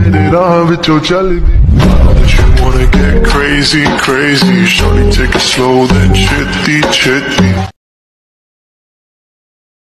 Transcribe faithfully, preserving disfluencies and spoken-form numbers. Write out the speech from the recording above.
तेरे राह विचों चलदी But you wanna get crazy, crazy Shorty take it slow then chitty, chitty